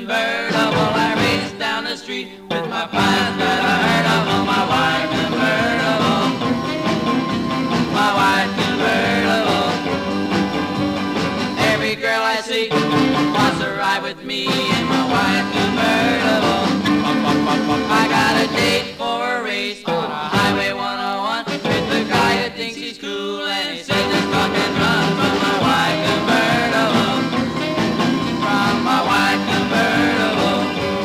convertible. I race down the street with my plans that I heard of on my white convertible. My white convertible. Every girl I see wants to ride with me in my white convertible. I got a date for a race on a Highway 101 with the guy who thinks he's cool and he says it's fuck and run from my white convertible. From my white convertible.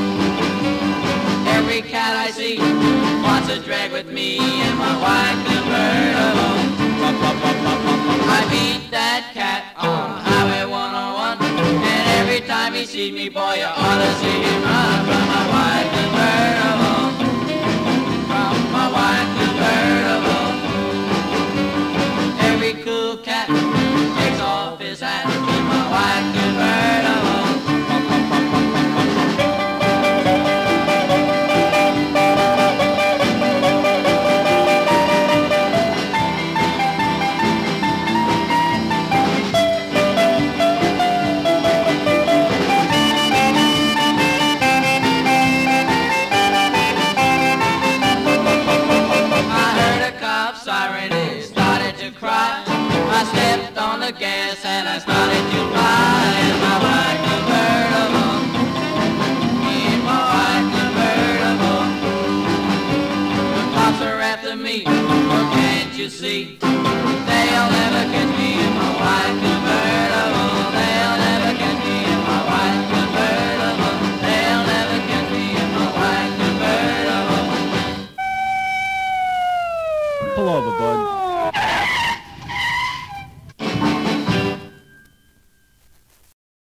Every cat I see wants to drag with me in my white convertible. I beat that cat on Highway 101, and every time he sees me, boy, you ought to see him run from my white convertible. From my white convertible. Every cool cat takes off his hat in my white convertible. I stepped on the gas and I started to fly in my white convertible. In my white convertible. The cops are after me, oh, can't you see? They'll never catch me in my white convertible. They'll never catch me in my white convertible. They'll never catch me in my white convertible. Pull over, bud.